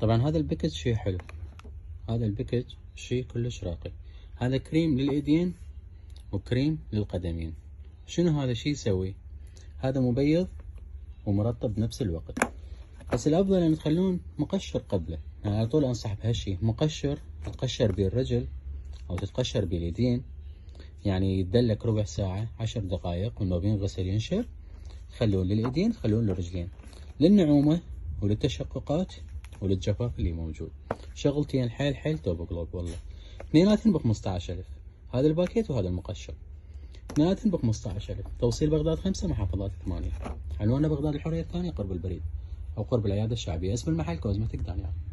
طبعا هذا الباكج شي حلو، هذا الباكج شي كلش راقي. هذا كريم للايدين وكريم للقدمين. شنو هذا شي يسوي؟ هذا مبيض ومرطب بنفس الوقت، بس الافضل ان تخلون مقشر قبله. يعني على طول انصح بهالشي، مقشر تتقشر بيه الرجل او تتقشر بيه اليدين، يعني يدلك ربع ساعة 10 دقائق وما بينغسل ينشف. خلون للايدين، خلون للرجلين، للنعومة وللتشققات وللجفاف اللي موجود. شغلتين حيل حيل توب كلوب والله. اثنيناتهم ب 15000، هذا الباكيت وهذا المقشر. اثنيناتهم ب 15000. توصيل بغداد 5، محافظات 8. عنواننا بغداد الحرية الثانية قرب البريد أو قرب العيادة الشعبية. اسم المحل كوزمتك دانيال.